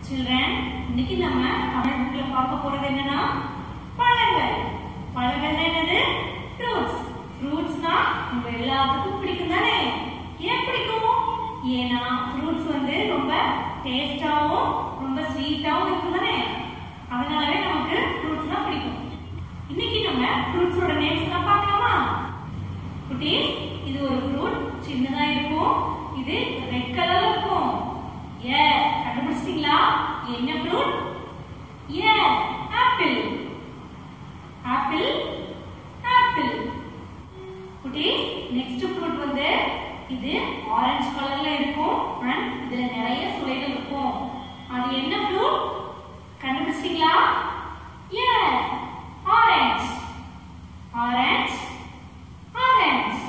Children, இன்னைக்கு நம்ம தமிழ் புக்ல பார்க்க போறது என்னன்னா பழங்கள். பழங்கள் என்னது? Fruits. Fruitsனா உங்க எல்லாத்துக்கும் பிடிக்கும் தானே? ஏன் பிடிக்கும்? ஏனா fruits வந்து ரொம்ப டேஸ்டாவும் ரொம்ப ஸ்வீட்டாவும் இருக்கும் தானே? அதனாலவே நமக்கு fruitsனா பிடிக்கும். இன்னைக்கு நம்ம fruitsோட நேம்ஸ் எல்லாம் பார்க்கலாமா? குட்டீஸ், இது ஒரு fruit, சின்னதா இருக்கும். இது ரெட் கலர்ல இருக்கும். Yes, கண்டுபிடிச்சிட்டீங்களா? என்ன fruit? Yes, apple. Apple, apple. குட்டீஸ், next fruit வந்து இது ஆரஞ்சு கலர்ல இருக்கும் and இதுல நிறைய சுளைகள் இருக்கும். அது என்ன fruit? கண்டுபிடிச்சிட்டீங்களா? Yes, orange. Orange, orange.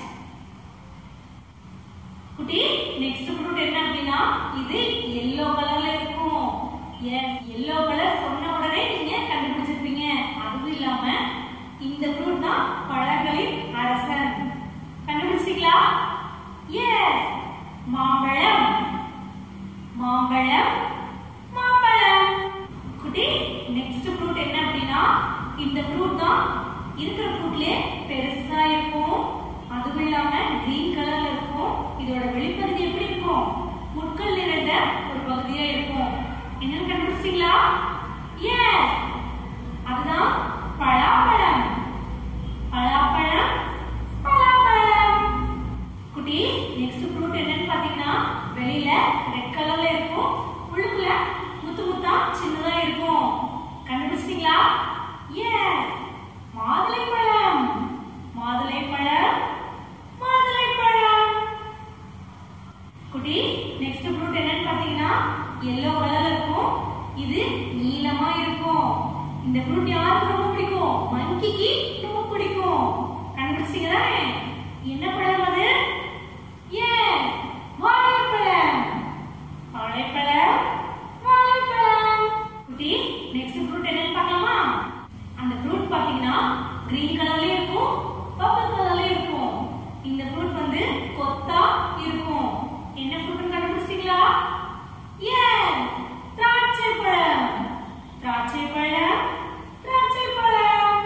குட்டீஸ், next fruit என்ன அப்படின்னா இது yellow கலர்ல இருக்கும். Yes, yellow கலர் சொன்ன உடனே நீங்க கண்டுபிடிச்சிருப்பீங்க. அதுவும் இல்லாம இந்த fruit தான் பழங்களின் அரசன். கண்டுபிடிச்சிட்டீங்களா? Yes, மாம்பழம். மாம்பழம், மாம்பழம். குட்டீஸ், next fruit என்ன அப்படின்னா இந்த fruit தான் இருக்கிற fruitலயே பெருசா இருக்கும். அதுவும் இல்லாம கிரீன் கலர்ல இருக்கும். இதோட வெளிப்பகுதி எப்படி இருக்கும்? முட்கள் நிறைந்த ஒரு பகுதியா இருக்கும். என்னன்னு கண்டுபிடிச்சிட்டீங்களா? எஸ், அதுதான் பலாப்பழம். பலாப்பழம், பலாப்பழம். குட்டீஸ், நெக்ஸ்ட் ஃப்ரூட் என்னன்னு பாத்தீங்கன்னா வெளியில ரெட் கலர்ல இருக்கும். உள்ளுக்குள்ள முத்து முத்தா சின்னதா இருக்கும். கண்டுபிடிச்சிட்டீங்களா? எஸ், மாதுளைப்பழம். மாதுளைப்பழம், மாதுளைப்பழம். குட்டீஸ், நெக்ஸ்ட் ஃப்ரூட் என்னன்னு பாத்தீங்கன்னா yellow கலர்ல இருக்கும். இது நீலமா இருக்கும். இந்த ஃப்ரூட் யாருக்கு ரொம்ப பிடிக்கும்? மங்கிக்கு ரொம்ப பிடிக்கும். கண்டுபிடிச்சீங்களா? என்ன பழம் அது? எஸ், வாழைப்பழம். வாழைப்பழம், வாழைப்பழம். குட்டீஸ், நெக்ஸ்ட் ஃப்ரூட் என்னன்னு பார்க்கலாமா? அந்த ஃப்ரூட் பாத்தீங்கன்னா கிரீன் கலர்ல இருக்கும், பர்பிள் கலர்ல இருக்கும். இந்த ஃப்ரூட் வந்து கொத்தா இருக்கும். என்ன ஃப்ரூட்னு கண்டுபிடிச்சீங்களா? எஸ், திராட்சைப்பழம். திராட்சைப்பழம், திராட்சைப்பழம்.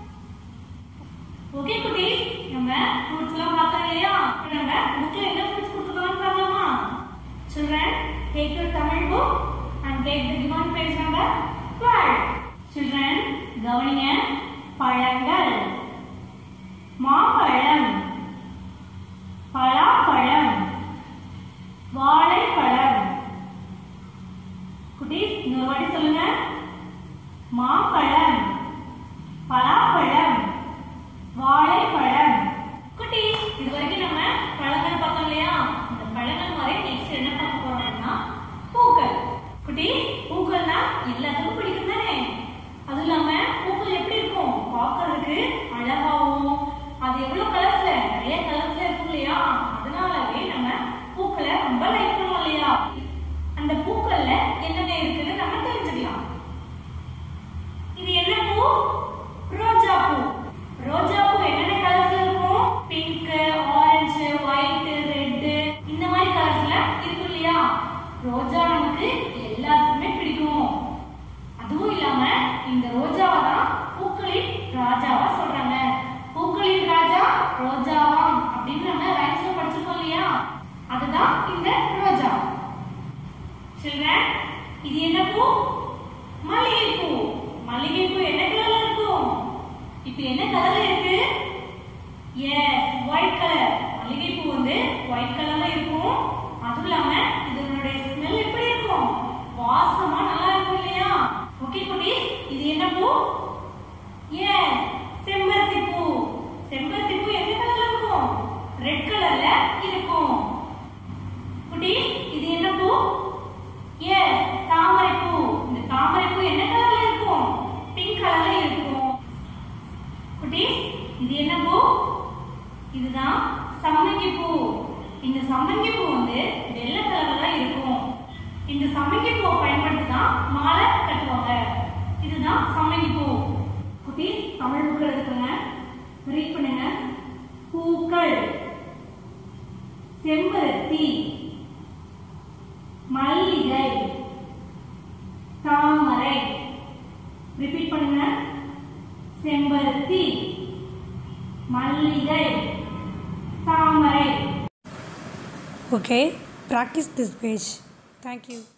ஓகே குட்டீஸ், நம்ம ஃப்ரூட்ஸ் எல்லாம் பார்த்தோம் இல்லையா? இப்போ நம்ம புக்ல என்ன ஃப்ரூட்ஸ் கொடுத்துருக்காங்கன்னு பார்க்கலாமா? Children, take your Tamil book and take the given page number 12. Children, கவனிங்க. பழங்கள். மாம்பழம், பலாப்பழம், வாழைப்பழம். குட்டீஸ், இன்னொரு வாட்டி சொல்லுங்க. மாம்பழம், பலாப்பழம், வாழைப்பழம். குட்டீஸ், இது வரைக்கும் நம்ம பழங்கள் பார்த்தோம் இல்லையா? இந்த பழங்கள் மாதிரி நெக்ஸ்ட் என்ன பார்க்க போறோம்னா பூக்கள். குட்டீஸ், பூக்கள்னா எல்லாத்துக்கும் பிடிக்கும் தானே? அது இல்லாம பூக்கள் எப்படி இருக்கும்? பார்க்கிறதுக்கு அழகாவும், அது எவ்வளவு கலர்ஸ்ல, நிறைய கலர்ஸ்ல இருக்கும் இல்லையா? அதனாலவே நம்ம பூக்களை ரொம்ப லைக் பண்ணுவோம் இல்லையா? அந்த பூக்கள்ல என்னென்ன இருக்குன்னு நம்ம தெரிஞ்சுக்கலாம். இது என்ன பூ? ரோஜா பூ. ரோஜா பூ என்னென்ன கலர்ஸ்ல இருக்கும்? பிங்க், ஆரஞ்சு, ஒயிட், ரெட், இந்த மாதிரி கலர்ஸ்ல இருக்கும் இல்லையா? ரோஜா நமக்கு எல்லாத்துக்குமே பிடிக்கும். அதுவும் இல்லாம இந்த ரோஜாவை தான் பூக்களின் ராஜாவா சொல்றாங்க. பூக்களின் ராஜா ரோஜாவாம் அப்படின்னு நம்ம ரைம்ஸ்ல படிச்சிருக்கோம் இல்லையா? அதுதான் இந்த ரோஜா. Children, இது என்ன பூ? மல்லிகைப்பூ. மல்லிகைப்பூ என்ன கலர்ல இருக்கும்? இப்போ என்ன கலர்ல இருக்கு? Yes, white colour. மல்லிகைப்பூ வந்து ஒயிட் கலர்ல இருக்கும். அதுவும் இல்லாம இதனுடைய ஸ்மெல் எப்படி இருக்கும்? வாசமா நல்லா இருக்கும் இல்லையா? ஓகே குட்டீஸ், இது என்ன பூ? எஸ், செம்பருத்தி பூ. செம்பருத்தி பூ எந்த கலர்ல இருக்கும்? ரெட் கலர்ல இருக்கும். குட்டீஸ், இது என்ன பூ? எஸ், தாமரை பூ. இந்த தாமரை பூ என்ன கலர்ல இருக்கும்? பிங்க் கலர்ல இருக்கும். குட்டீஸ், இது என்ன பூ? இதுதான் சம்மங்கி பூ. இந்த சம்மங்கி பூ வந்து வெள்ளை கலர்ல தான் இருக்கும். இந்த சம்மங்கி பூவை பயன்படுத்தி தான் மாலை கட்டுவாங்க. இதுதான் சம்மங்கி பூ. குட்டீஸ், தமிழ் புக்ல இருக்குங்க, ரீட் பண்ணுங்க. பூக்கள், செம்பருத்தி, மல்லிகை, ரிப்பீட் பண்ணுங்க. செம்பருத்தி, மல்லிகை, தாமரை. Okay, practice this page. Thank you.